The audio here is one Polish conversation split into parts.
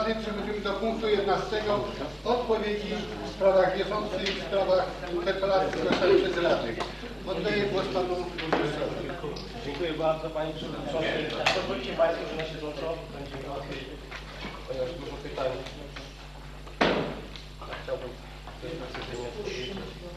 rady przechodzimy do punktu 11. Odpowiedzi w sprawach bieżących, w sprawach interpelacji zgłoszonych przez radnych. Oddaję głos panu burmistrzowi. Dziękuję bardzo panie przewodniczący. Pozwolicie państwo, że na siedząco będzie łatwiej, ponieważ dużo pytań. Chciałbym tutaj precyzyjnie odpowiedzieć.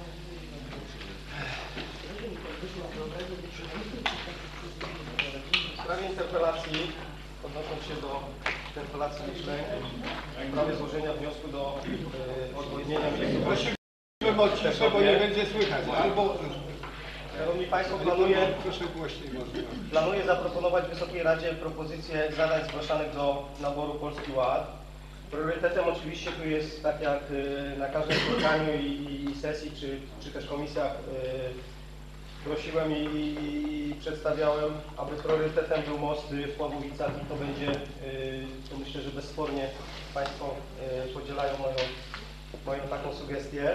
W sprawie interpelacji, odnosząc się do interpelacji licznej, w sprawie złożenia wniosku do odwodnienia miejscowości. Prosimy o ciszę, bo nie będzie słychać. Albo... Szanowni Państwo, planuję zaproponować Wysokiej Radzie propozycję zadań zgłaszanych do naboru Polski Ład. Priorytetem oczywiście tu jest, tak jak na każdym spotkaniu i sesji, czy też komisjach, prosiłem i przedstawiałem, aby priorytetem był most w Pławowicach i to będzie, to myślę, że bezspornie Państwo podzielają moją taką sugestię.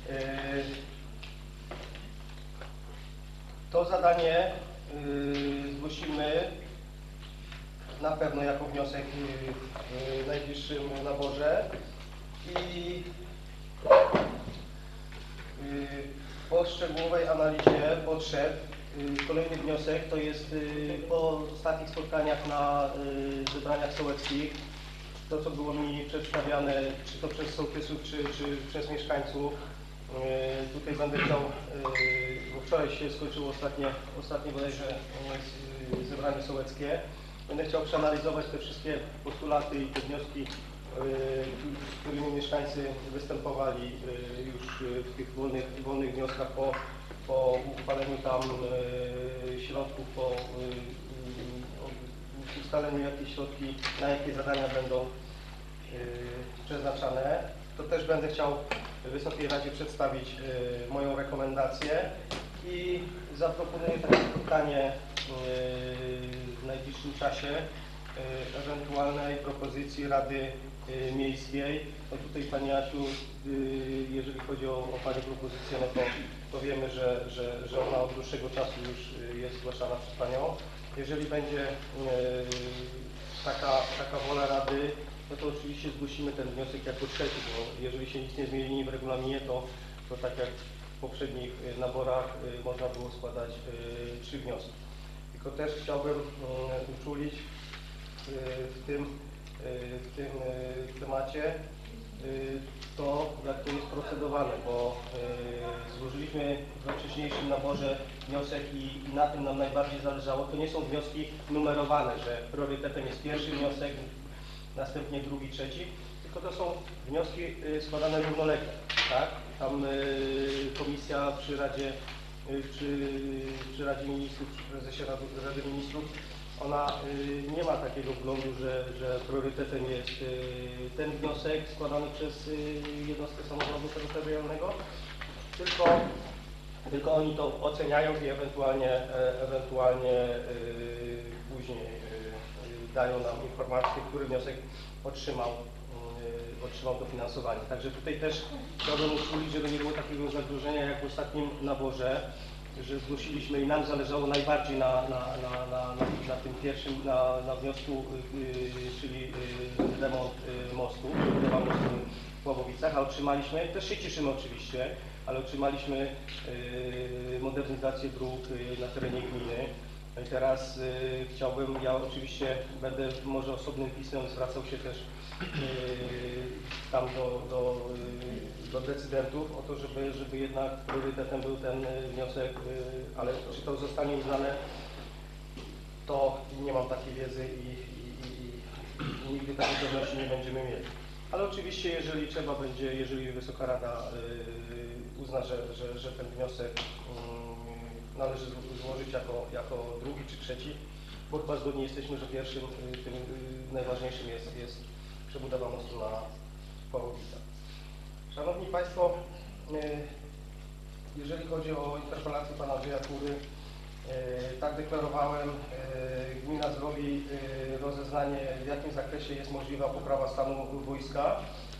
To zadanie zgłosimy na pewno jako wniosek w najbliższym naborze i po szczegółowej analizie potrzeb kolejny wniosek to jest po ostatnich spotkaniach na zebraniach sołeckich, to co było mi przedstawiane, czy to przez sołtysów, czy przez mieszkańców. Tutaj będę chciał, bo wczoraj się skończyło ostatnie bodajże zebranie sołeckie. Będę chciał przeanalizować te wszystkie postulaty i te wnioski, z którymi mieszkańcy występowali już w tych wolnych wnioskach po uchwaleniu tam środków, po ustaleniu jakie środki, na jakie zadania będą przeznaczane. To też będę chciał Wysokiej Radzie przedstawić moją rekomendację i zaproponuję takie spotkanie w najbliższym czasie ewentualnej propozycji Rady Miejskiej. No tutaj Pani Asiu, jeżeli chodzi o Pani propozycję, no to wiemy, że ona od dłuższego czasu już jest zgłaszana przez Panią. Jeżeli będzie taka wola Rady, no to oczywiście zgłosimy ten wniosek jako trzeci, bo jeżeli się nic nie zmieni w regulaminie, to tak jak w poprzednich naborach można było składać 3 wnioski. Tylko też chciałbym uczulić w tym temacie to, jak to jest procedowane, bo złożyliśmy we wcześniejszym naborze wniosek i na tym nam najbardziej zależało. To nie są wnioski numerowane, że priorytetem jest pierwszy wniosek, następnie drugi, trzeci, tylko to są wnioski składane równolegle, tak? Tam komisja przy Radzie, przy Radzie Ministrów, przy prezesie Rady Ministrów, ona nie ma takiego wglądu, że priorytetem jest ten wniosek składany przez jednostkę samorządu terytorialnego, tylko oni to oceniają i ewentualnie później dają nam informację, który wniosek otrzymał dofinansowanie. Także tutaj też chciałbym uczulić, żeby nie było takiego zagrożenia jak w ostatnim naborze, że zgłosiliśmy i nam zależało najbardziej na tym pierwszym, na wniosku, czyli remont mostu, budowa mostu w Pławowicach, a otrzymaliśmy, też się cieszymy oczywiście, ale otrzymaliśmy modernizację dróg na terenie gminy. No i teraz chciałbym, ja oczywiście będę może osobnym pismem zwracał się też tam do decydentów o to, żeby jednak priorytetem był ten wniosek, ale czy to zostanie uznane, to nie mam takiej wiedzy i nigdy takiej pewności nie będziemy mieli. Ale oczywiście, jeżeli trzeba będzie, jeżeli Wysoka Rada uzna, że ten wniosek należy złożyć jako drugi czy trzeci, bo chyba zgodni jesteśmy, że pierwszym, tym najważniejszym jest przebudowa mostu na Pławowicach. Szanowni Państwo, jeżeli chodzi o interpelację Pana Andrzeja Kury, tak deklarowałem, gmina zrobi rozeznanie, w jakim zakresie jest możliwa poprawa stanu wojska.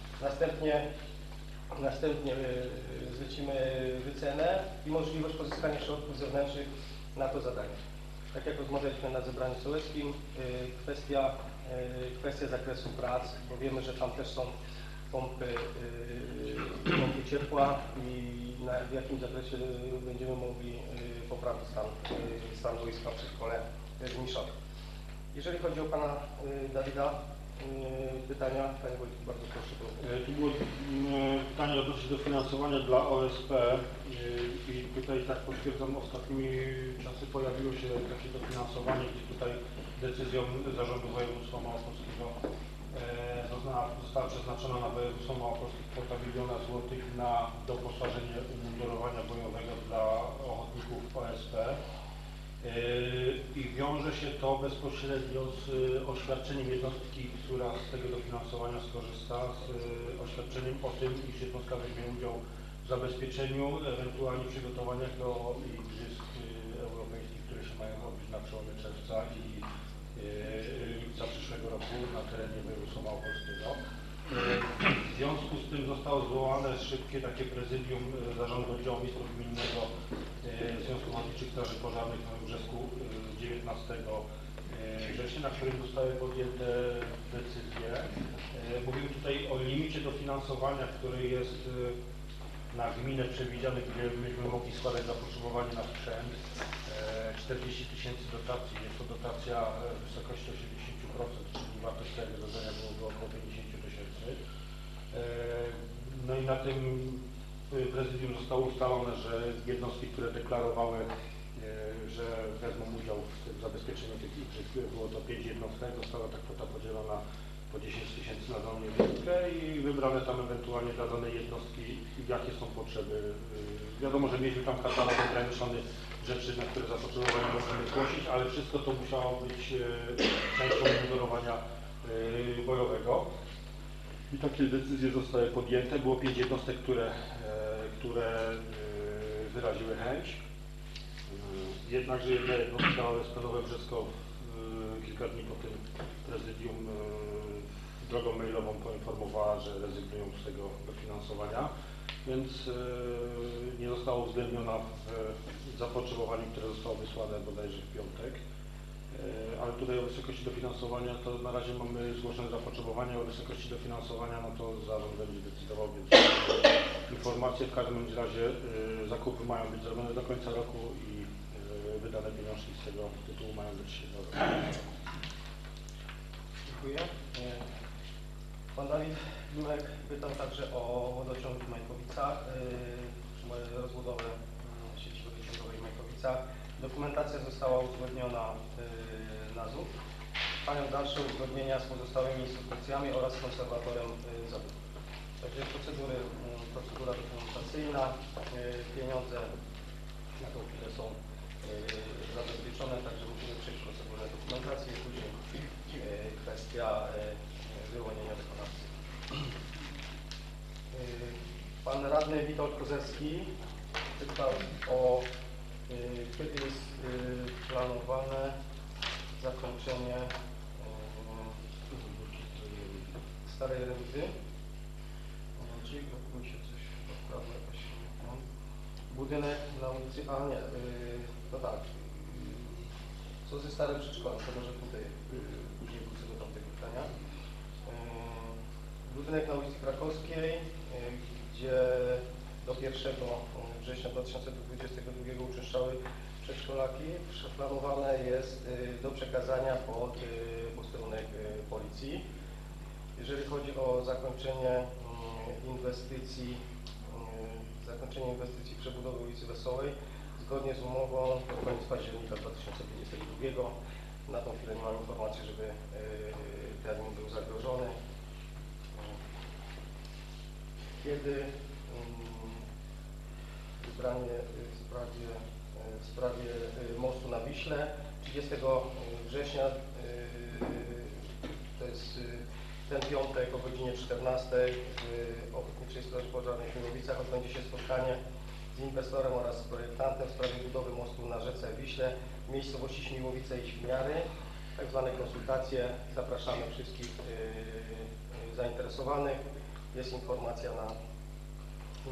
Następnie zlecimy wycenę i możliwość pozyskania środków zewnętrznych na to zadanie. Tak jak rozmawialiśmy na zebraniu sołeckim, kwestia zakresu prac, bo wiemy, że tam też są pompy ciepła i w jakim zakresie będziemy mogli poprawić stan boiska przy szkole Zniszowa. Jeżeli chodzi o pana Dawida, pytania, panie Wojtku, bardzo proszę. Tu było pytanie odnośnie dofinansowania dla OSP i tutaj tak potwierdzam, ostatnimi czasy pojawiło się takie dofinansowanie, gdzie tutaj decyzją Zarządu Województwa Małopolskiego została przeznaczona na województwo małopolskie kwota 1 000 000 złotych na doposażenie umundurowania bojowego dla ochotników OSP. I wiąże się to bezpośrednio z oświadczeniem jednostki, która z tego dofinansowania skorzysta, z oświadczeniem o tym, iż jednostka weźmie udział w zabezpieczeniu, ewentualnie przygotowaniach do igrzysk europejskich, które się mają odbyć na przełomie czerwca i lipca przyszłego roku na terenie województwa małopolskiego. W związku z tym zostało zwołane szybkie takie prezydium Zarządu Oddziału Miejsca Gminnego Związku Ochotniczych Straży Pożarnych w Nowym Brzesku 19 września, na którym zostały podjęte decyzje. Mówimy tutaj o limicie dofinansowania, który jest na gminę przewidziany, gdzie myśmy mogli składać zapotrzebowanie na sprzęt. 40 000 dotacji, jest to dotacja w wysokości 80%, czyli wartość tego zadania byłoby około 50 000. No i na tym prezydium zostało ustalone, że jednostki, które deklarowały, że wezmą udział w zabezpieczeniu tych igrzysk, było to 5 jednostek, została ta kwota podzielona po 10 000 na daną jednostkę i wybrane tam ewentualnie dla danej jednostki, jakie są potrzeby. Wiadomo, że mieliśmy tam katalog ograniczony rzeczy, na które zapotrzebowanie możemy zgłosić, ale wszystko to musiało być częścią monitorowania bojowego. I takie decyzje zostały podjęte. Było 5 jednostek, które wyraziły chęć. Jednakże jedna jednostka Stanowe Brzesko kilka dni po tym prezydium drogą mailową poinformowała, że rezygnują z tego dofinansowania, więc nie została uwzględniona w zapotrzebowaniu, które zostało wysłane bodajże w piątek. Ale tutaj o wysokości dofinansowania to na razie mamy zgłoszone zapotrzebowanie, o wysokości dofinansowania no to zarząd będzie decydował, więc informacje w każdym razie zakupy mają być zrobione do końca roku i wydane pieniążki z tego tytułu mają być Dziękuję. Pan Dawid Glumek pytał także o wodociąg w Majkowicach, rozbudowę sieci wodociągowej w Majkowicach. Dokumentacja została uzgodniona na ZUP. Trwają dalsze uzgodnienia z pozostałymi instytucjami oraz konserwatorem zabytków. Także procedura dokumentacyjna, pieniądze na tą chwilę są zabezpieczone, także musimy przejść procedurę dokumentacji i później kwestia wyłonienia wykonawcy. Pan radny Witold Kozerski pytał o kiedy jest planowane zakończenie starej remizy. Mi się coś odprawa jakaś. Budynek na ulicy, no tak. Co ze starym przedszkolem? To może tutaj później wrócę do tamtego pytania. Budynek na ulicy Krakowskiej, gdzie do 1 września 2022 uczęszczały przedszkolaki. Planowane jest do przekazania pod posterunek policji. Jeżeli chodzi o zakończenie inwestycji przebudowy ulicy Wesołej, zgodnie z umową do końca października 2022. Na tą chwilę nie mam informacji, żeby termin był zagrożony. Kiedy wybranie w sprawie mostu na Wiśle 30 września, to jest ten piątek o godzinie 14 w Ochotniczej Straży Pożarnej w Świnoujściach odbędzie się spotkanie z inwestorem oraz z projektantem w sprawie budowy mostu na rzece Wiśle w miejscowości Śmiłowice i Świniary. Tak zwane konsultacje. Zapraszamy wszystkich zainteresowanych. Jest informacja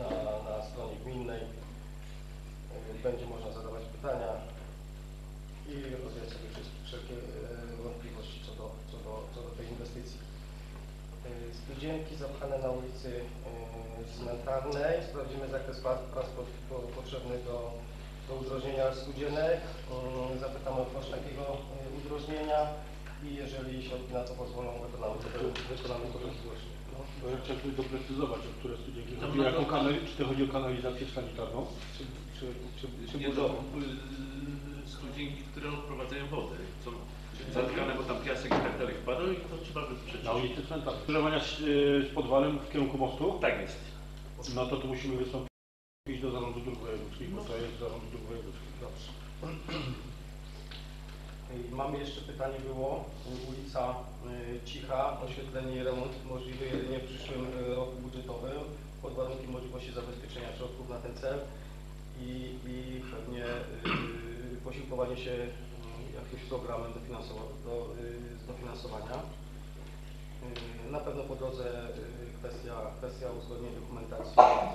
na stronie gminnej. Będzie można zadawać pytania i rozwiać sobie wszelkie wątpliwości co do tej inwestycji. Studzienki zapchane na ulicy Cmentarnej. Sprawdzimy zakres prac potrzebnych do udrożnienia studzienek. Zapytamy o koszt takiego udrożnienia i jeżeli środki na to pozwolą, wykonamy to bezgłośnie. Bo ja chciałbym doprecyzować, o które studienki chodzi. Czy to chodzi o kanalizację sanitarną, czy budowę? Studzienki, które odprowadzają wodę. Są zatykane, bo tam piasek i tak dalej wpadł i to trzeba by przeczyścić. Na ulicy Cmentarnej. Skrzyżowania z podwalem w kierunku mostu? Tak jest. No to tu musimy wystąpić do Zarządu Dróg Wojewódzkich, bo to jest Zarząd Dróg Wojewódzkich. Dobrze. Mamy jeszcze pytanie było, ulica Cicha, oświetlenie i remont możliwy jedynie w przyszłym roku budżetowym pod warunkiem możliwości zabezpieczenia środków na ten cel i pewnie posiłkowanie się jakimś programem dofinansowania. Na pewno po drodze kwestia uzgodnienia dokumentacji,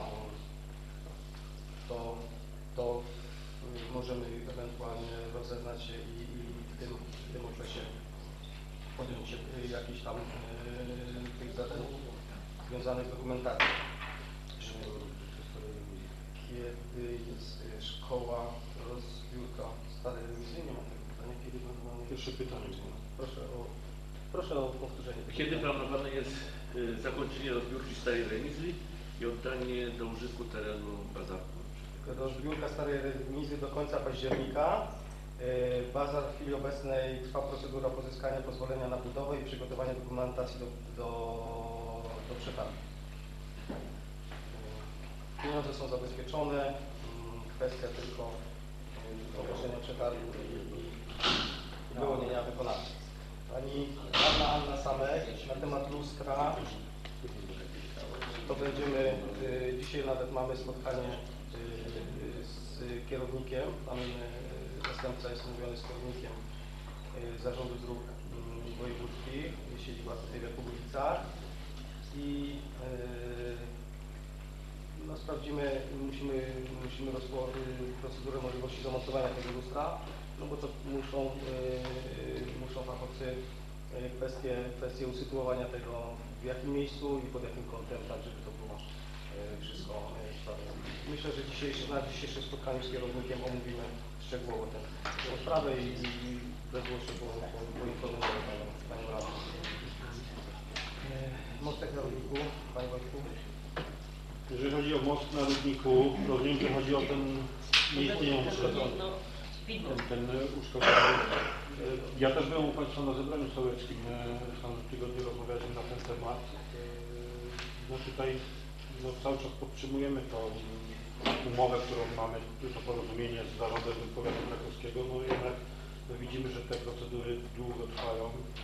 to możemy ewentualnie rozeznać się i w tym okresie podjąć się jakichś tam tych zadań związanych z dokumentacją. Kiedy jest szkoła, rozbiórka starej rewizji? Nie ma tego pytania. Kiedy planowane? Pierwsze pytanie. Proszę o powtórzenie. Kiedy planowane jest zakończenie rozbiórki starej remizy i oddanie do użytku terenu bazarku? Rozbiórka starej remizy do końca października. Bazar w chwili obecnej trwa procedura pozyskania pozwolenia na budowę i przygotowania dokumentacji do przetargu. Pieniądze są zabezpieczone, kwestia tylko ogłoszenia przetargu i wyłonienia wykonawcy. Pani Anna Samek na temat lustra, to będziemy, dzisiaj nawet mamy spotkanie z kierownikiem, pan zastępca jest umówiony z kierownikiem Zarządu Dróg Wojewódzkich, siedziba tutaj w Jakubowicach i no, sprawdzimy, musimy procedurę możliwości zamontowania tego lustra, no bo to muszą fachowcy kwestie usytuowania tego w jakim miejscu i pod jakim kątem, tak żeby to było wszystko sprawne. Myślę, że na dzisiejszym spotkaniu z kierownikiem omówimy szczegółowo tę sprawę i bezgłośnie poinformujemy Panią Radę. Mostek na Rudniku, Panie Wojtku. Jeżeli chodzi o most na Rudniku, rozumiem, że chodzi o ten nieistniejący ten uszkodzony. Ja też byłem u Państwa na zebraniu sołeckim w samym tygodniu, rozmawialiśmy na ten temat. No tutaj cały czas podtrzymujemy tą umowę, którą mamy, to porozumienie z Zarządem Powiatu Krakowskiego. No jednak widzimy, że te procedury długo trwają.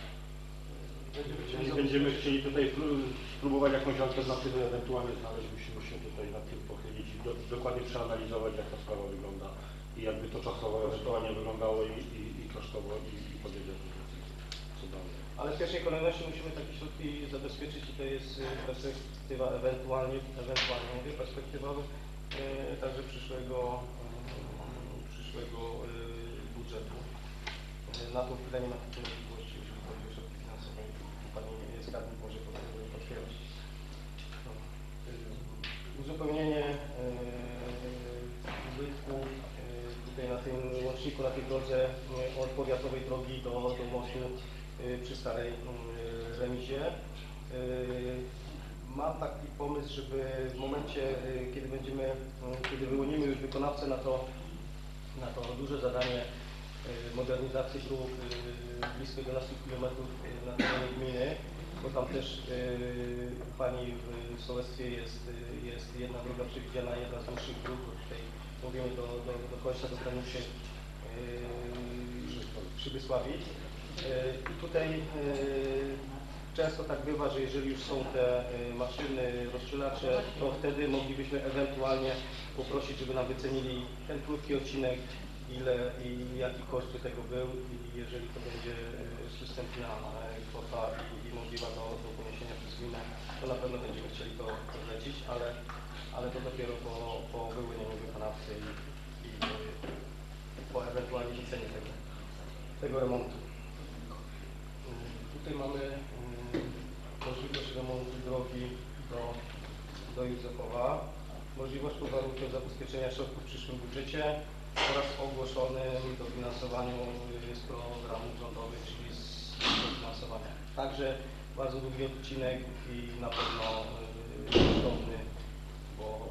Będziemy chcieli tutaj spróbować jakąś alternatywę ewentualnie znaleźć. Musimy się tutaj nad tym pochylić i dokładnie przeanalizować, jak ta sprawa wygląda i jakby to czasowo ewentualnie wyglądało i kosztowo i podjęcie co dalej. Ale w pierwszej kolejności musimy takie środki zabezpieczyć i to jest perspektywa ewentualnie mówię, perspektywa także przyszłego budżetu. Na tą chwilę nie ma takiej możliwości, jeżeli chodzi o środki finansowe. Pani skarbnik może potwierdzić. Uzupełnienie ubytków tutaj na tym łączniku, na tej drodze od powiatowej drogi do mostu przy starej remizie. Mam taki pomysł, żeby w momencie, kiedy wyłonimy już wykonawcę na to duże zadanie modernizacji dróg blisko 11 km na terenie gminy, bo tam też Pani w sołectwie jest jedna droga przewidziana, jedna z dłuższych dróg, tutaj mówimy do końca do granicy Przybysławic. I tutaj często tak bywa, że jeżeli już są te maszyny rozstrzelacze, to wtedy moglibyśmy ewentualnie poprosić, żeby nam wycenili ten krótki odcinek, ile i jaki koszt tego był i jeżeli to będzie przystępna kwota i możliwa do poniesienia przez gminę, to na pewno będziemy chcieli to zlecić, ale to dopiero po wyłonieniu wykonawcy i po ewentualnie wycenie tego. tego remontu. Tutaj mamy możliwość remontu drogi do Józefowa, możliwość pod warunkiem zabezpieczenia środków w przyszłym budżecie oraz ogłoszonym dofinansowaniu z programów rządowych, czyli z dofinansowania. Także bardzo długi odcinek i na pewno kosztowny, bo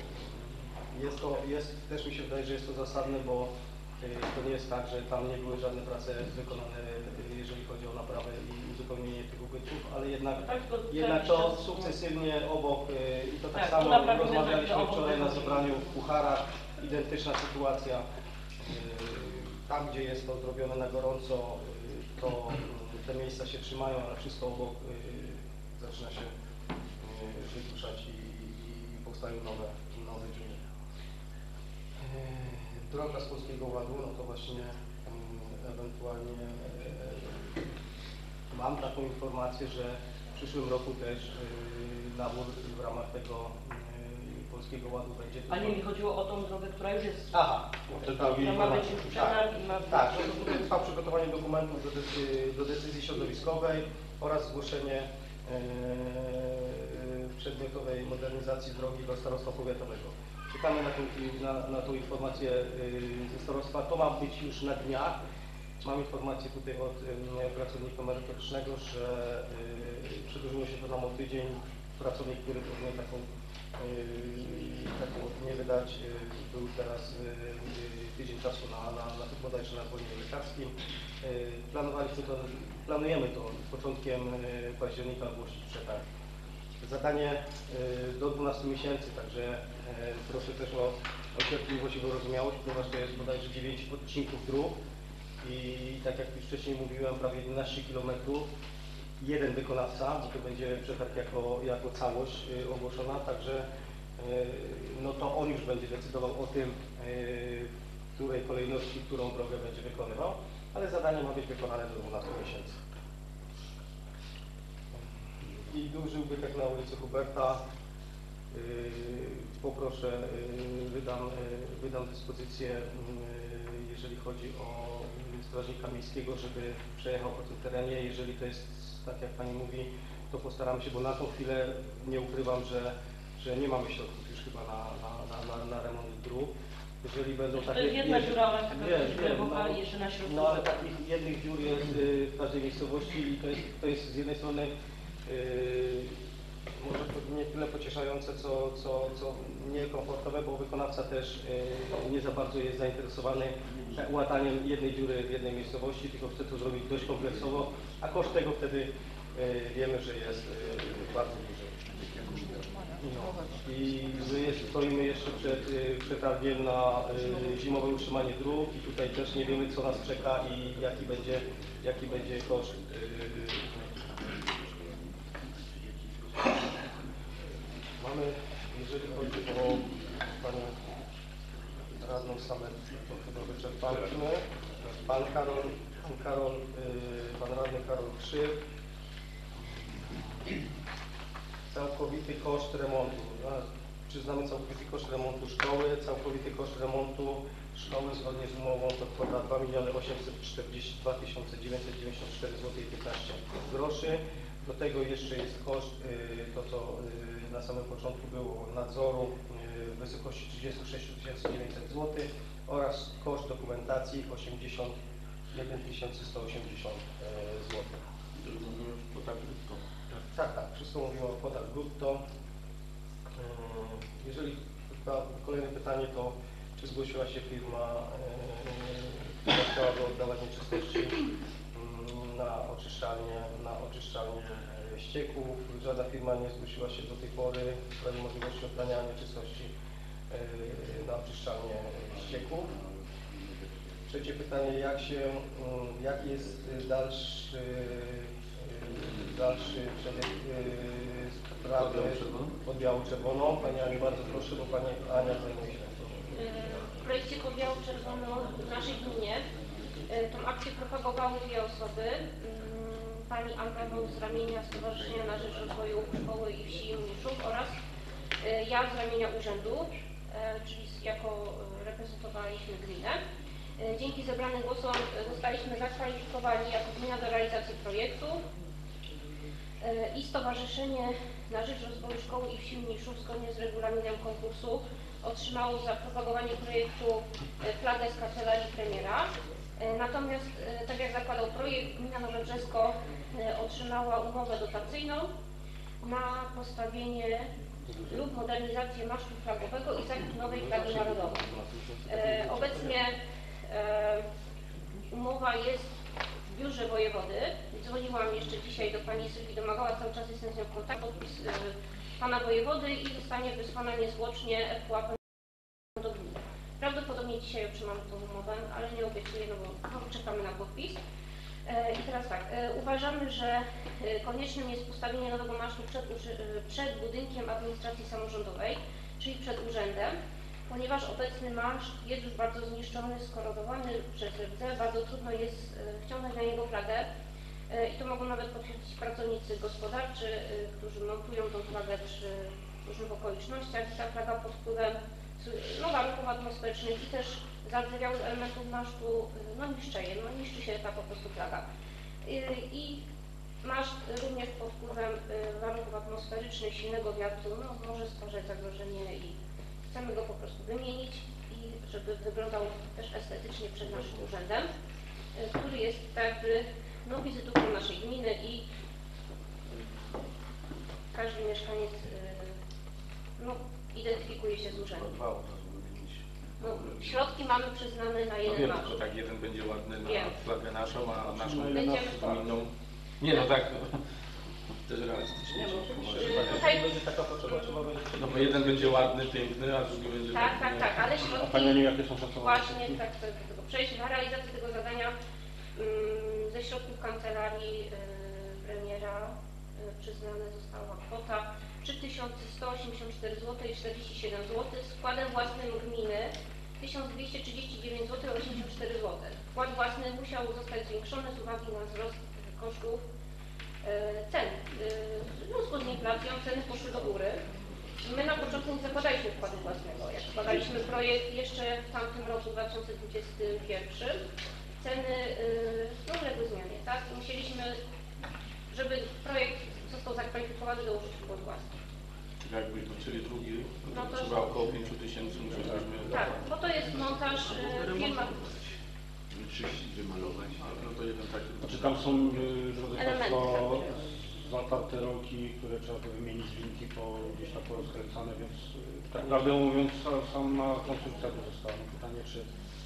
też mi się wydaje, że jest to zasadne, bo to nie jest tak, że tam nie były żadne prace wykonane, jeżeli chodzi o naprawę i uzupełnienie tych ubytków, ale jednak to sukcesywnie obok i to tak samo rozmawialiśmy wczoraj na zebraniu w Pucharach, identyczna sytuacja. Tam, gdzie jest to zrobione na gorąco, to te miejsca się trzymają, ale wszystko obok zaczyna się wydłużać i powstają nowe dziury. Droga z Polskiego Ładu, no to właśnie ewentualnie mam taką informację, że w przyszłym roku też nabór w ramach tego Polskiego Ładu będzie. A nie mi chodziło o tą drogę, która już jest. Aha, która ma być już przetarg i ma być. Tak, to tutaj trwa przygotowanie dokumentów do decyzji środowiskowej oraz zgłoszenie przedmiotowej modernizacji drogi do starostwa powiatowego. Czekamy na tą informację ze starostwa. To ma być już na dniach. Mam informację tutaj od pracownika merytorycznego, że przedłużyło się to nam o tydzień. Pracownik, który powinien taką opinię wydać, był teraz tydzień czasu bodajże na zwolnieniu lekarskim. Planujemy to początkiem października ogłosić przetarg. Zadanie do 12 miesięcy, także proszę też o cierpliwość i wyrozumiałość, ponieważ to jest bodajże 9 odcinków dróg i tak jak już wcześniej mówiłem, prawie 11 km. Jeden wykonawca, bo to będzie przetarg jako całość ogłoszona, także no to on już będzie decydował o tym, w której kolejności, którą drogę będzie wykonywał, ale zadanie ma być wykonane do 12 miesięcy. I duży ubytek na ulicy Huberta. Poproszę, wydam dyspozycję, jeżeli chodzi o strażnika miejskiego, żeby przejechał po tym terenie. Jeżeli to jest tak, jak Pani mówi, to postaramy się, bo na tą chwilę nie ukrywam, że nie mamy środków już chyba na remont dróg. Jeżeli będą takie... To jest jedna dziura oraz taka jeszcze na środku. No ale takich jednych dziur jest w każdej miejscowości i to jest z jednej strony może to nie tyle pocieszające, co niekomfortowe, bo wykonawca też nie za bardzo jest zainteresowany łataniem jednej dziury w jednej miejscowości, tylko chce to zrobić dość kompleksowo, a koszt tego wtedy wiemy, że jest bardzo duży. No. I my stoimy jeszcze przed przetargiem na zimowe utrzymanie dróg i tutaj też nie wiemy, co nas czeka i jaki będzie koszt. Mamy, jeżeli chodzi o Panią Radną Samet, to chyba wyczerpaliśmy. Pan Radny Karol Krzyw. Całkowity koszt remontu. Przyznamy całkowity koszt remontu szkoły. Całkowity koszt remontu szkoły zgodnie z umową to kwota 2 842 994 zł 15 groszy. Do tego jeszcze jest koszt, to co na samym początku było, nadzoru w wysokości 36 900 zł oraz koszt dokumentacji 81 180 zł. Tak, wszystko mówimy o kwotach brutto. Jeżeli kolejne pytanie, to czy zgłosiła się firma, która chciałaby oddawać nieczystości na oczyszczalnię ścieków. Żadna firma nie zgłosiła się do tej pory w sprawie możliwości oddania nieczystości na oczyszczalnię ścieków. Trzecie pytanie, jaki jest dalszy przebieg sprawy pod biało-czerwoną? Pani Aniu, bardzo proszę, bo Pani Ania zajmuje się tym. W projekcie pod biało-czerwoną w naszej gminie tą akcję propagowały dwie osoby. Pani Anna z ramienia Stowarzyszenia na Rzecz Rozwoju Szkoły i Wsi Mniszów oraz ja z ramienia urzędu, czyli jako reprezentowaliśmy gminę. Dzięki zebranym głosom zostaliśmy zakwalifikowani jako gmina do realizacji projektu i Stowarzyszenie na Rzecz Rozwoju Szkoły i Wsi Mniejszów zgodnie z regulaminem konkursu otrzymało za propagowanie projektu flagę z kancelarii premiera. Natomiast, tak jak zakładał projekt, gmina Nowe Brzesko otrzymała umowę dotacyjną na postawienie lub modernizację masztu flagowego i zakup nowej flagi narodowej. Obecnie umowa jest w biurze wojewody. Dzwoniłam jeszcze dzisiaj do pani Sylwii Domagała, cały czas jestem z nią w kontakcie, podpis pana wojewody i zostanie wysłana niezwłocznie ePUAP do gminy. Prawdopodobnie dzisiaj otrzymamy tą umowę, ale nie obiecuję, no bo czekamy na podpis. I teraz tak, uważamy, że koniecznym jest postawienie nowego masztu przed budynkiem administracji samorządowej, czyli przed urzędem, ponieważ obecny maszt jest już bardzo zniszczony, skorodowany przez rdze, bardzo trudno jest wciągnąć na niego flagę i to mogą nawet potwierdzić pracownicy gospodarczy, którzy montują tą flagę przy różnych okolicznościach. Ta flaga pod wpływem warunków atmosferycznych i też zardzewiałych elementów masztu niszczeje, niszczy się ta po prostu flaga. I maszt również pod wpływem warunków atmosferycznych, silnego wiatru może stwarzać zagrożenie i chcemy go po prostu wymienić i żeby wyglądał też estetycznie przed naszym urzędem, który jest jakby wizytówką naszej gminy i każdy mieszkaniec identyfikuje się z urzędem. Środki mamy przyznane na jeden maszt. Tylko tak, jeden będzie ładny na Wiem. flagę naszą, a naszą Będziemy inną. Nie no tak, też realistycznie. Tutaj- Będzie taka potrzeba, trzeba będzie... No bo jeden będzie ładny, piękny, a drugi będzie Tak, taki, tak, ale A środki Pani Aniu, jakie są szacowane? właśnie tak chcę do tego przejść. Na realizację tego zadania ze środków kancelarii premiera przyznana została kwota 3184 zł i 47 zł. Składem własnym gminy 1239 zł 84 zł. Wkład własny musiał zostać zwiększony z uwagi na wzrost kosztów cen. W związku z inflacją ceny poszły do góry. My na początku nie zakładaliśmy wkładu własnego. Jak składaliśmy projekt jeszcze w tamtym roku 2021, ceny uległy zmianie, tak? Musieliśmy, żeby projekt został zakwalifikowany, dołożyć wkład własny. Czyli jakbyśmy chcieli drugi, No to to- trzeba około 5000 musielibyśmy... Tak, bo to jest montaż firma. Wyczyścić, wymalować, no to jeden taki... Znaczy tam są, drodzy Elementy, Państwo, tak. zatarte rolki, które trzeba by wymienić, linki gdzieś tam porozkręcane, więc tak prawdę mówiąc sama konstrukcja by została. Pytanie, czy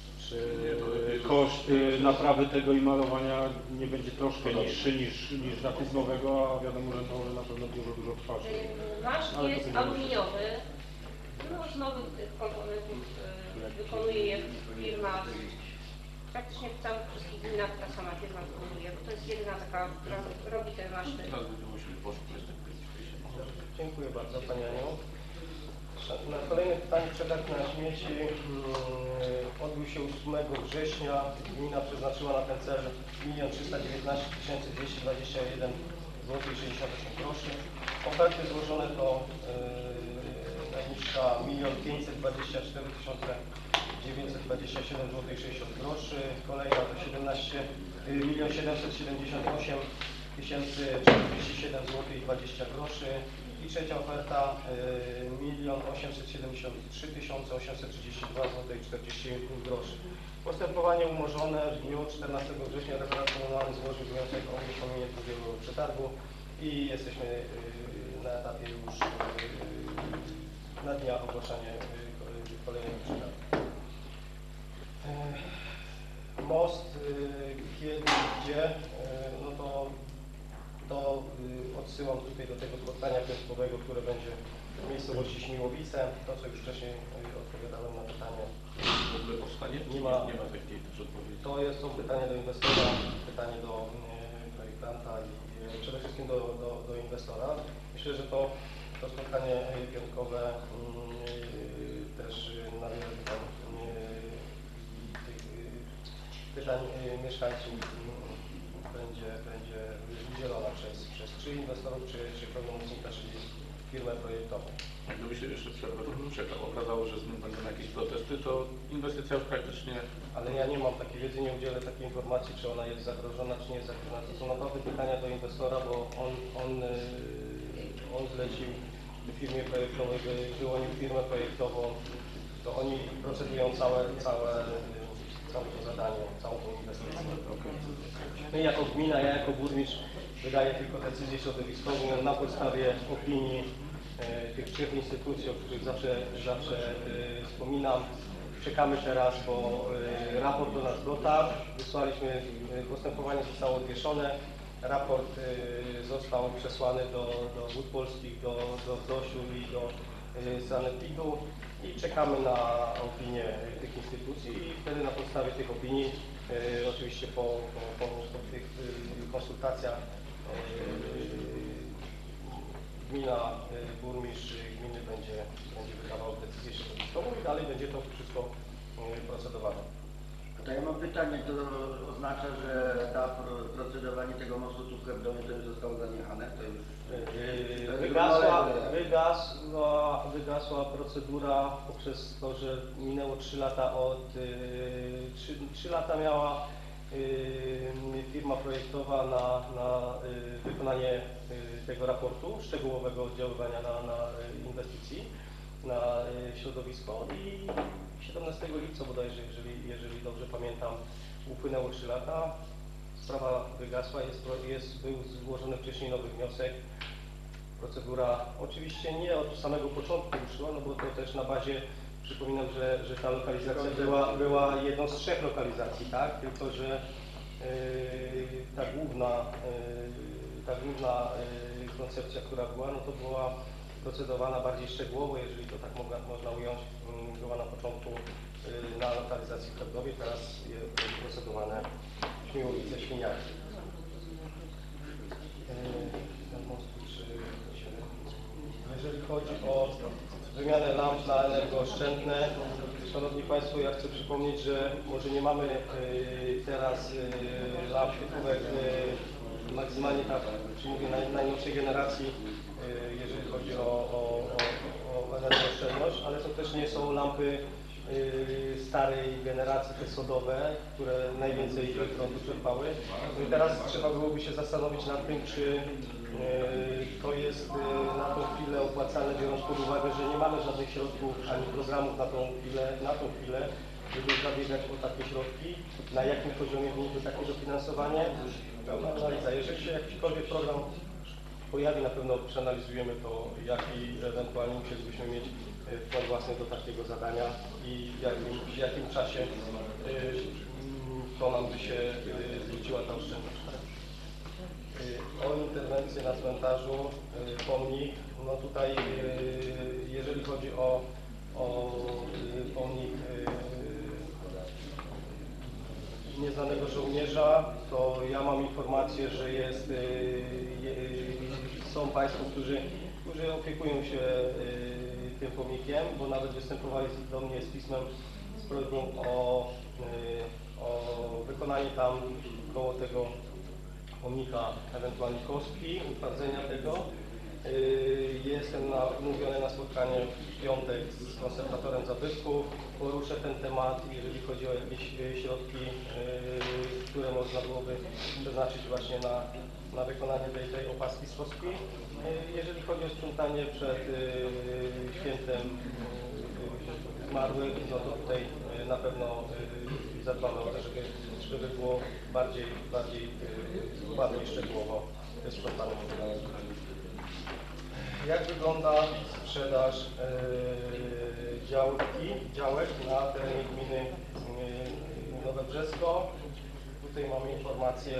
koszt naprawy tego i malowania nie będzie troszkę niższy niż zakup nowego, a wiadomo, że to na pewno dużo trważy. Maszt Ale to jest będzie aluminiowy. Z nowych tych komponentów wykonuje je firma. Praktycznie w całych wszystkich gminach ta sama firma wykonuje, bo to jest jedyna taka, która robi te maszty. Teraz będziemy musieli poszukać tak. Dziękuję bardzo Pani Aniu. Na kolejne pytanie przetarg na śmieci odbył się 8 września. Gmina przeznaczyła na ten cel 1 319 221 zł 68 groszy. Oferty złożone to najniższa 1 524 927 zł 60 groszy. Kolejna to 1 778 047 zł 20 groszy. I trzecia oferta 1 873 832 zł 40 groszy. Postępowanie umorzone w dniu 14 września referat komunalny złożył wniosek o uruchomienie drugiego przetargu i jesteśmy na etapie już na dnia ogłaszania kolejnego przetargu. Most kiedy, gdzie, no to odsyłam tutaj do tego spotkania piątkowego, które będzie w miejscowości Śmiłowice. To, co już wcześniej odpowiadałem na pytanie. W ogóle powstanie? Nie ma takiej też odpowiedzi. To są pytania do inwestora, pytanie do projektanta i przede wszystkim do inwestora. Myślę, że to spotkanie piątkowe też na wiele pytań mieszkańców będzie udzielona przez czy inwestorów, czy pełnomocnika, czyli firmę projektową. Gdyby się jeszcze okazało, że z nim będą jakieś protesty, to inwestycja już praktycznie... Ale ja nie mam takiej wiedzy, nie udzielę takiej informacji, czy ona jest zagrożona, czy nie jest zagrożona. To są naprawdę pytania do inwestora, bo on zlecił firmie projektowej, wyłonił firmę projektową, to oni procedują całe to zadanie, całą tą inwestycję. My jako gmina, ja jako burmistrz wydaję tylko decyzję środowiskową na podstawie opinii tych trzech instytucji, o których zawsze wspominam. Czekamy teraz, bo raport do nas dotarł, wysłaliśmy, postępowanie zostało odwieszone, raport został przesłany do Wód Polskich, do GDOŚ-u i do Sanepidu i czekamy na opinię tych instytucji i wtedy na podstawie tych opinii, oczywiście po tych konsultacjach gmina, burmistrz gminy będzie wydawał decyzję środowiskową i dalej będzie to wszystko procedowane. To ja mam pytanie, to oznacza, że procedowanie tego mostu tu w Hebdonie to już zostało zaniechane? To już... Wygasła procedura poprzez to, że minęło 3 lata od... 3 lata miała firma projektowa na wykonanie tego raportu szczegółowego oddziaływania na inwestycji, na środowisko i 17 lipca bodajże, jeżeli dobrze pamiętam, upłynęło 3 lata, sprawa wygasła, był złożony wcześniej nowy wniosek. Procedura oczywiście nie od samego początku ruszyła, no bo to też na bazie, przypominam, że ta lokalizacja była jedną z 3 lokalizacji, tak? Tylko że ta główna koncepcja, która była, no to była procedowana bardziej szczegółowo, jeżeli to tak można ująć, była na początku na lokalizacji w Hebdowie, teraz jest procedowane w Śmiłowice-Świniaki. Jeżeli chodzi o wymianę lamp na energooszczędne, Szanowni Państwo, ja chcę przypomnieć, że może nie mamy teraz lamp typówek maksymalnie tak, czy mówię najnowszej generacji, jeżeli chodzi o energooszczędność, ale to też nie są lampy starej generacji, te sodowe, które najwięcej prądu czerpały. No i teraz trzeba byłoby się zastanowić nad tym, czy to jest na tą chwilę opłacalne, biorąc pod uwagę, że nie mamy żadnych środków ani programów na tą chwilę, żeby zabiegać o takie środki, na jakim poziomie byłoby takie dofinansowanie. Pełna analiza. Jeżeli się jakikolwiek program pojawi, na pewno przeanalizujemy to, jaki ewentualnie musielibyśmy mieć wkład własny do takiego zadania i w jakim czasie to nam by się zwróciła ta oszczędność. O interwencję na cmentarzu, pomnik, no tutaj jeżeli chodzi o pomnik nieznanego żołnierza, to ja mam informację, że są Państwo, którzy opiekują się tym pomnikiem, bo nawet występowali do mnie z pismem z prośbą o wykonanie tam koło tego pomnika ewentualnie kostki, utwardzenia tego. Jestem umówiony na spotkanie w piątek z konserwatorem zabytków. Poruszę ten temat, jeżeli chodzi o jakieś środki, które można byłoby przeznaczyć właśnie na wykonanie tej opaski z kostki. Jeżeli chodzi o sprzątanie przed świętem zmarłych, no to tutaj na pewno zadbamy o to, żeby było bardziej dokładnie i szczegółowo sprzątane. Jak wygląda sprzedaż działek na terenie gminy Nowe Brzesko? Tutaj mamy informację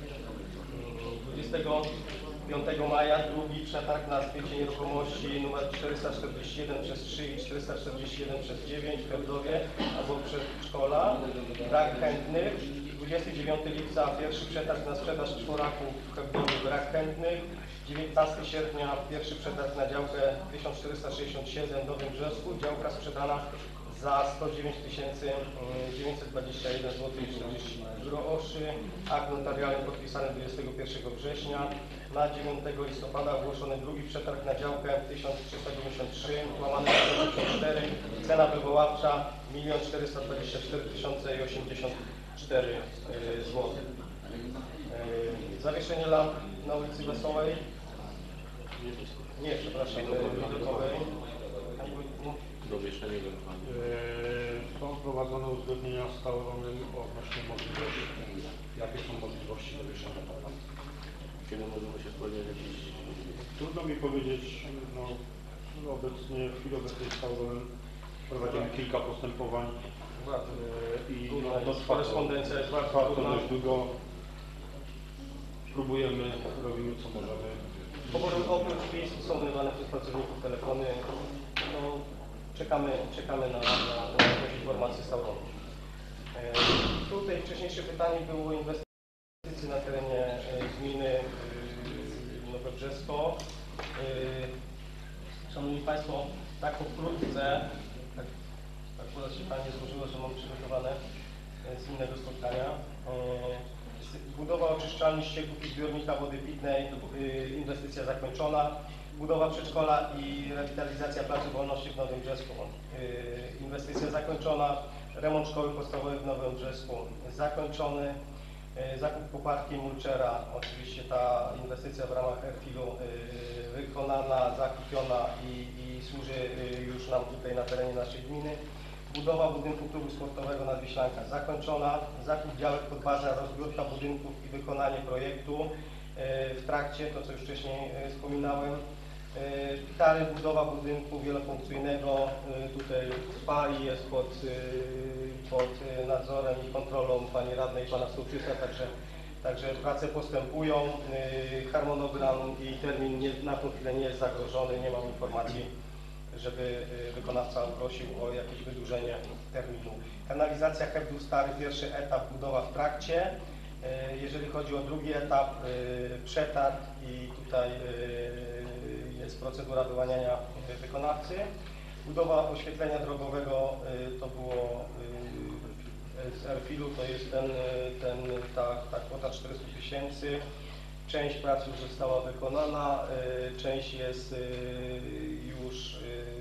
25 maja drugi przetarg na zbycie nieruchomości nr 441/3 i 441/9 w Hebdowie albo przedszkola. Brak chętnych. 29 lipca pierwszy przetarg na sprzedaż czworaków w Hebdowie. Brak chętnych. 19 sierpnia pierwszy przetarg na działkę 1467 w Nowym Brzesku. Działka sprzedana za 109 921 zł 40 groszy. Akt notarialny podpisany 21 września. Na 9 listopada ogłoszony drugi przetarg na działkę 1393 łamane 4. Cena wywoławcza 1 424 084 zł. Zawieszenie lamp na ulicy Wesołej. Nie, przepraszam, widokowej. Dowieszenie ewentualnie. Są prowadzone uzgodnienia z Tauronem odnośnie możliwości. Jakie są możliwości dowieszenia lamp? Kiedy możemy się spodziewać jakiś... Trudno mi powiedzieć, no obecnie, w chwili obecnej z Tauronem prowadzimy kilka postępowań i no, to korespondencja jest bardzo trwa dość długo. Próbujemy, robimy co możemy. Oprócz pism są wydawane przez pracowników telefony. No, czekamy na jakąś informację z Tauronu. Tutaj wcześniejsze pytanie było o inwestycji na terenie gminy Nowe Brzesko. Szanowni Państwo, tak pokrótce, akurat się Panie złożyło, że mam przygotowane z innego spotkania. Budowa oczyszczalni ścieków i zbiornika wody pitnej, inwestycja zakończona. Budowa przedszkola i rewitalizacja Placu Wolności w Nowym Brzesku. Inwestycja zakończona. Remont szkoły podstawowej w Nowym Brzesku zakończony. Zakup koparki mulczera, oczywiście ta inwestycja w ramach Airfieldu wykonana, zakupiona i służy już nam tutaj na terenie naszej gminy. Budowa budynku klubu sportowego Nadwiślanka zakończona. Zakup działek pod bazę, rozbiórka budynków i wykonanie projektu w trakcie, to co już wcześniej wspominałem. Dalej budowa budynku wielofunkcyjnego tutaj trwa i jest pod nadzorem i kontrolą Pani Radnej i Pana Sołtysa, także prace postępują. Harmonogram i termin na tą chwilę nie jest zagrożony, nie mam informacji, żeby wykonawca prosił o jakieś wydłużenie terminu. Kanalizacja Hebdów Stary, pierwszy etap, budowa w trakcie. Jeżeli chodzi o drugi etap, przetarg i tutaj jest procedura wyłaniania wykonawcy. Budowa oświetlenia drogowego to było z Airfieldu, to jest ta kwota 400 000. Część pracy już została wykonana, część jest już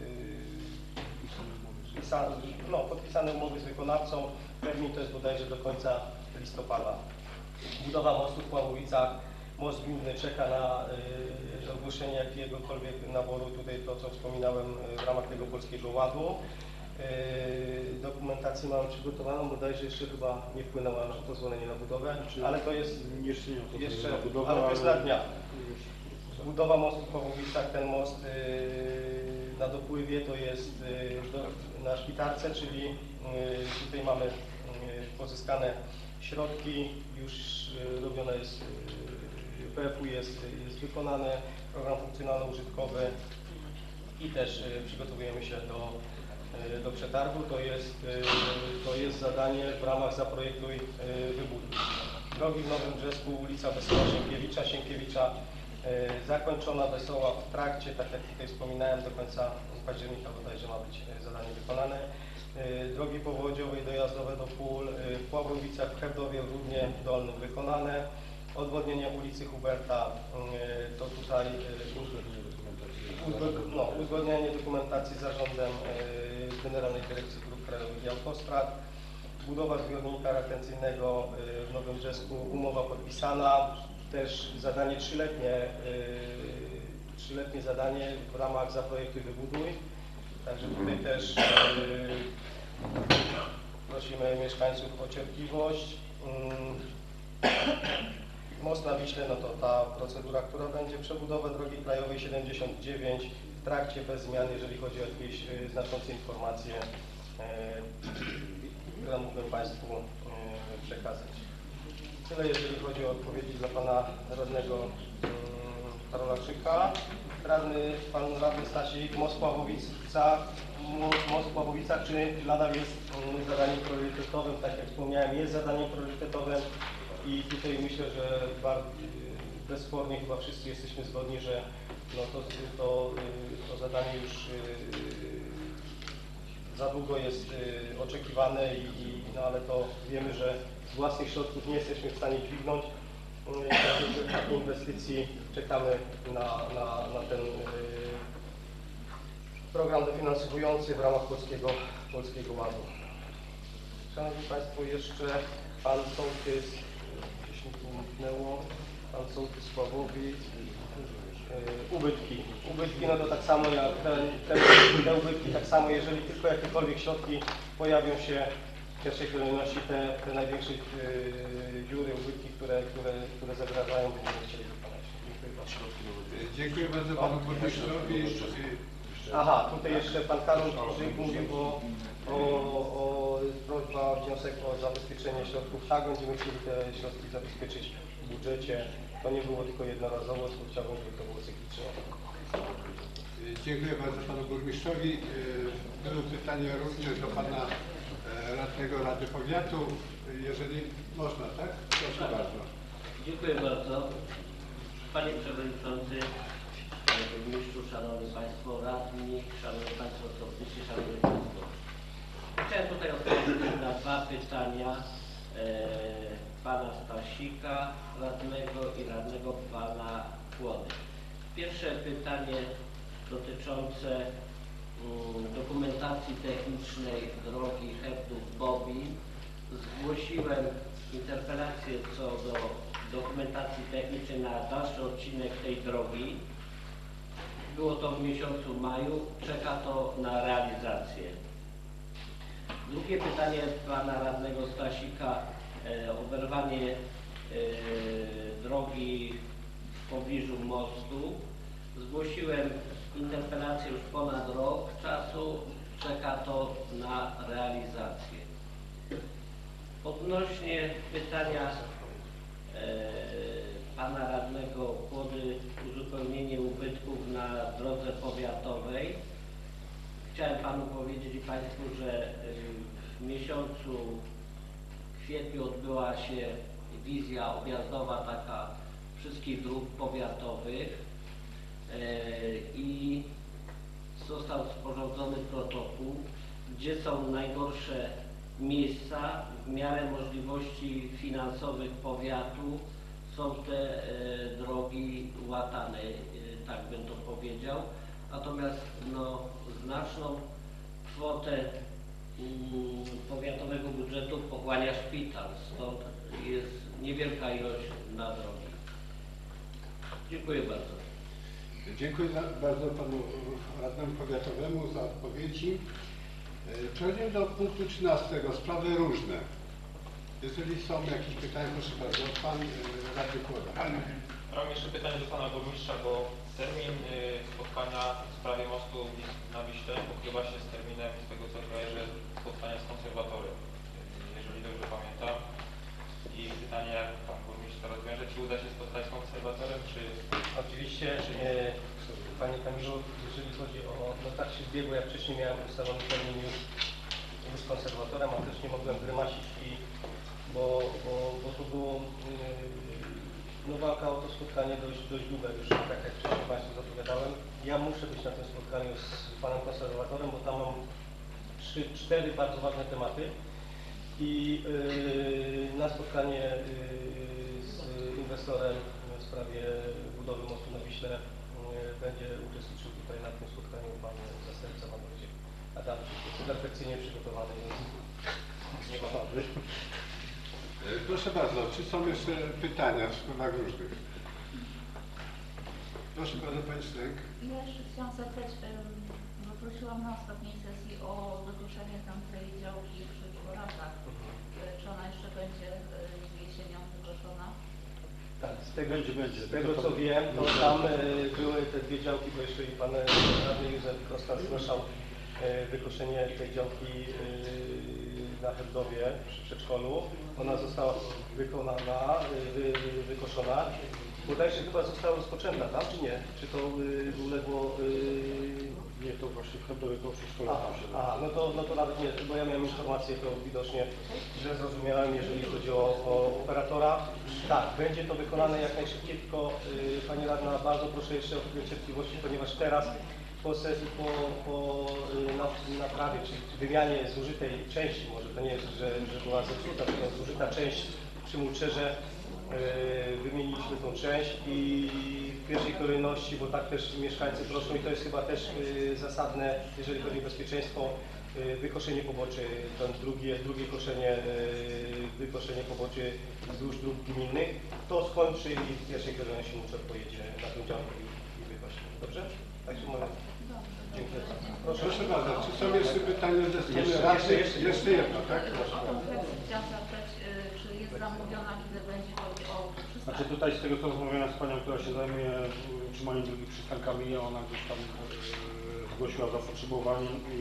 podpisane umowy z wykonawcą. Termin to jest bodajże do końca listopada. Budowa mostu w Pławowicach. Most gminny czeka na ogłoszenie jakiegokolwiek naboru, tutaj to co wspominałem w ramach tego Polskiego Ładu. Dokumentację mam przygotowaną, bodajże jeszcze chyba nie wpłynęła na pozwolenie na budowę, ale to jest jeszcze, ale to jest na dniach. Budowa mostu w Pławowicach, ten most na dopływie to jest na Szpitarce, czyli tutaj mamy pozyskane środki, już robione jest, PFU jest wykonane, program funkcjonalno-użytkowy i też przygotowujemy się do przetargu. To jest zadanie w ramach Zaprojektuj, Wybuduj. Drogi w Nowym Brzesku, ulica Wesoła Sienkiewicza zakończona, Wesoła w trakcie, tak jak tutaj wspominałem, do końca października bodajże ma być zadanie wykonane. Drogi powodziowe i dojazdowe do pól w Pławowicach, w Hebdowie, w Rudnie Dolnym wykonane. Odwodnienie ulicy Huberta, to tutaj uzgodnienie dokumentacji z zarządem Generalnej Dyrekcji Dróg Krajowych i Autostrad. Budowa zbiornika retencyjnego w Nowym Brzesku, umowa podpisana. Też zadanie trzyletnie zadanie w ramach Zaprojektuj, Wybuduj. Także tutaj też prosimy mieszkańców o cierpliwość. Most na Wiśle, no to ta procedura, która będzie, przebudowę drogi krajowej 79 w trakcie, bez zmian, jeżeli chodzi o jakieś znaczące informacje, które mógłbym Państwu przekazać. Tyle, jeżeli chodzi o odpowiedzi dla Pana Radnego Karola Krzyka. Pan Radny Stasik, most w Pławowicach, czy nadal jest zadaniem priorytetowym? Tak jak wspomniałem, jest zadaniem priorytetowym i tutaj myślę, że bezspornie chyba wszyscy jesteśmy zgodni, że no to zadanie już za długo jest oczekiwane no ale to wiemy, że z własnych środków nie jesteśmy w stanie dźwignąć. W takiej inwestycji czekamy na ten program dofinansowujący w ramach Polskiego Ładu. Szanowni Państwo, jeszcze Pan Sołtys, gdzieś mi tu umknęło, Pan Sołtys Sławowic, ubytki. Ubytki, no to tak samo jak te ubytki, tak samo jeżeli tylko jakiekolwiek środki pojawią się w pierwszej kolejności te największe dziury, ubytki, które zagrażają, będziemy chcieli wykonać. Dziękuję bardzo. Dziękuję bardzo panu burmistrzowi. Aha, tutaj jeszcze pan Karol Korzyk mówił o prośba, wniosek o zabezpieczenie środków. Tak, będziemy chcieli te środki zabezpieczyć w budżecie. To nie było tylko jednorazowo, tylko chciałbym, żeby to było cyklicznie. Dziękuję bardzo panu burmistrzowi. Były pytania również do pana radnego Rady Powiatu. Jeżeli można, tak? Proszę bardzo. Dziękuję bardzo. Panie Przewodniczący, Panie Burmistrzu, Szanowni Państwo Radni, Szanowni Państwo Sołtysi, Szanowni Państwo. Chciałem tutaj odpowiedzieć na dwa pytania Pana Stasika, radnego i radnego Pana Kłody. Pierwsze pytanie dotyczące dokumentacji technicznej drogi Heptów-Bobin. Zgłosiłem interpelację co do dokumentacji technicznej na dalszy odcinek tej drogi. Było to w miesiącu maju, czeka to na realizację. Drugie pytanie pana radnego Stasika o wyrwanie drogi w pobliżu mostu. Zgłosiłem interpelację już ponad rok czasu, czeka to na realizację. Odnośnie pytania pana radnego Kłody, uzupełnienie ubytków na drodze powiatowej. Chciałem panu powiedzieć i państwu, że w miesiącu kwietniu odbyła się wizja objazdowa taka wszystkich dróg powiatowych i został sporządzony protokół, gdzie są najgorsze miejsca. W miarę możliwości finansowych powiatu są te drogi łatane, tak bym to powiedział. Natomiast no, znaczną kwotę powiatowego budżetu pochłania szpital, stąd jest niewielka ilość na drogi. Dziękuję bardzo. Dziękuję bardzo panu radnemu powiatowemu za odpowiedzi. Przechodzimy do punktu 13. Sprawy różne. Jeżeli są jakieś pytania, proszę bardzo. Pan radny Kłoda. Mam jeszcze pytanie do pana burmistrza, bo termin spotkania w sprawie mostu na Wiśle pokrywa się z terminem, z tego co kojarzę, spotkania z konserwatorem, jeżeli dobrze pamiętam. I pytanie, jak pan burmistrz to rozwiąże, czy uda się spotkać z konserwatorem, czy... Oczywiście, panie Kamilu, jeżeli chodzi o, no tak się zbiegło, jak wcześniej miałem ustalony termin już z konserwatorem, a też nie mogłem grymasić bo to było no walka o to spotkanie dość długa już, tak jak wcześniej Państwu zapowiadałem. Ja muszę być na tym spotkaniu z panem konserwatorem, bo tam mam 4 bardzo ważne tematy i na spotkanie z inwestorem w sprawie budowy mostu na Wiśle będzie uczestniczył tutaj na tym spotkaniu pan zastępca, pan Wojciech Adamczyk. Jest perfekcyjnie przygotowany, więc nie ma wady. Proszę bardzo, czy są jeszcze pytania w sprawach różnych? Proszę bardzo, pani Stęk. Ja jeszcze chciałam zapytać, bo prosiłam na ostatniej sesji o wygłoszenie tamtej działki przy Czworakach. Czy ona jeszcze będzie jesienią wygłoszona? Tak, z tego co wiem, to tam były te 2 działki, bo jeszcze i pan radny Józef Kostan zgłaszał wykoszenie tej działki na Herdowie przy przedszkolu. Ona została wykoszona. Bodajże chyba została rozpoczęta, tak? Czy nie? Czy to uległo... Nie, to właśnie w Herdowie to przedszkola. No to nawet nie, bo ja miałem informację, to widocznie źle zrozumiałem, jeżeli chodzi o operatora. Tak, będzie to wykonane jak najszybciej, tylko Pani Radna, bardzo proszę jeszcze o chwilę cierpliwości, ponieważ teraz po naprawie, czy wymianie zużytej części, może to nie jest, że była zepsuta, tylko zużyta część przy Mulczerze, wymieniliśmy tą część i w pierwszej kolejności, bo tak też mieszkańcy proszą i to jest chyba też zasadne, jeżeli chodzi o bezpieczeństwo, wykoszenie poboczy, to drugie wykoszenie poboczy wzdłuż dróg gminnych, to skończy i w pierwszej kolejności Mulczer pojedzie na tym działku i wykosi. Dobrze? Także może. Dziękuję bardzo. Proszę bardzo, czy są jeszcze pytania ze strony Rady? Jeszcze jedno, tak? Proszę bardzo. Chciałam zapytać, czy jest zamówiona, kiedy będzie chodzi o przystanek? Znaczy tutaj z tego co rozmawiałem z panią, która się zajmuje utrzymaniem drogi przystankami, ona gdzieś tam zgłosiła zapotrzebowanie i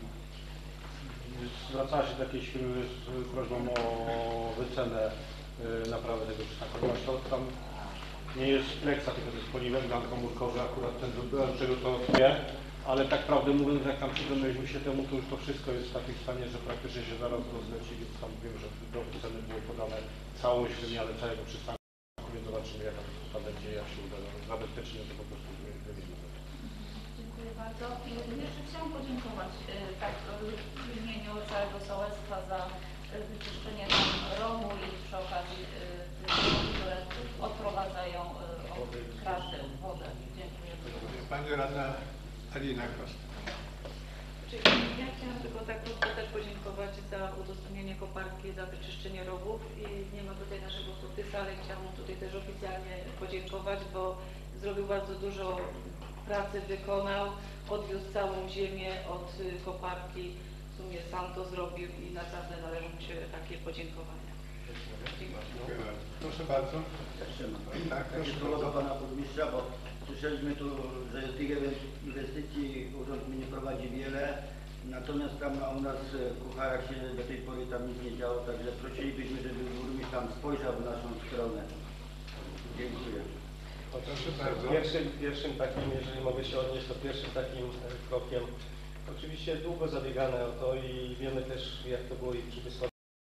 zwracała się do jakiejś firmy z prośbą o wycenę naprawy tego przystanku. Ponieważ to tam nie jest Flexa, tylko to jest poliwęglan komórkowy, akurat ten, do czego to wie, ale tak prawdę mówiąc, jak tam przyglądaliśmy się temu, to już to wszystko jest w takim stanie, że praktycznie się zaraz rozleci, więc tam wiem, że do wyceny było podane całość wymiany całego przystanku, więc zobaczymy jaka to będzie, jak się uda zabezpieczenie, to po prostu wymienimy. Dziękuję bardzo. I jeszcze chciałam podziękować tak w imieniu całego sołectwa za wyczyszczenie rowu i przy okazji które odprowadzają od każdy wodę. Dziękuję bardzo. Pani radna Alina Kosta. Ja chciałam tylko tak krótko też podziękować za udostępnienie koparki, za wyczyszczenie rowów i nie ma tutaj naszego sołtysa, ale chciałam mu tutaj też oficjalnie podziękować, bo zrobił bardzo dużo pracy, wykonał, odwiózł całą ziemię od koparki, w sumie sam to zrobił i naprawdę należą mu się takie podziękowania. Dziękuję bardzo. Proszę bardzo. Tak, proszę do pana burmistrza, bo słyszeliśmy tu, że tych inwestycji urząd nie prowadzi wiele, natomiast tam u nas w Kucharach się do tej pory tam nic nie działo, także prosilibyśmy, żeby burmistrz tam spojrzał w naszą stronę. Dziękuję. Proszę bardzo. Pierwszym takim, jeżeli mogę się odnieść, to pierwszym takim krokiem, oczywiście długo zabiegane o to i wiemy też, jak to było i przy Wysławie.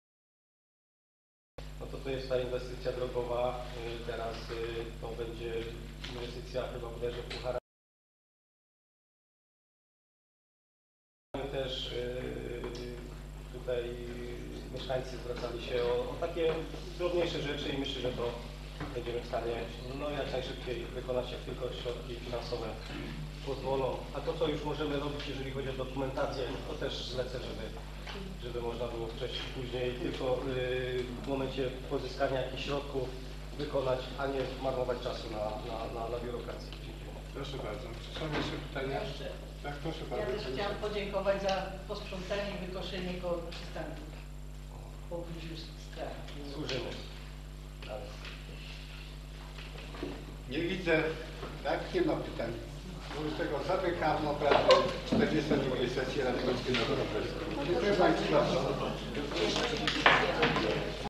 No to jest ta inwestycja drogowa, teraz to będzie inwestycja chyba w uderze Puchara. Też tutaj mieszkańcy zwracali się o takie drobniejsze rzeczy i myślę, że to będziemy w stanie jak najszybciej wykonać, jak tylko środki finansowe pozwolą. A to, co już możemy robić, jeżeli chodzi o dokumentację, to też zlecę, żeby można było wcześniej, później tylko w momencie pozyskania jakichś środków wykonać, a nie marnować czasu na biurokrację. Proszę bardzo. Czy są jeszcze pytania? Tak, proszę bardzo. Ja też chciałam podziękować za posprzątanie i wykoszenie koło przystanku. Pobudził strach. Służymy. Nie widzę, tak? Nie ma pytań. Wobec tego zamykam obrady 42. sesji Rady Górskiej Narodowej. Dziękuję Państwu bardzo.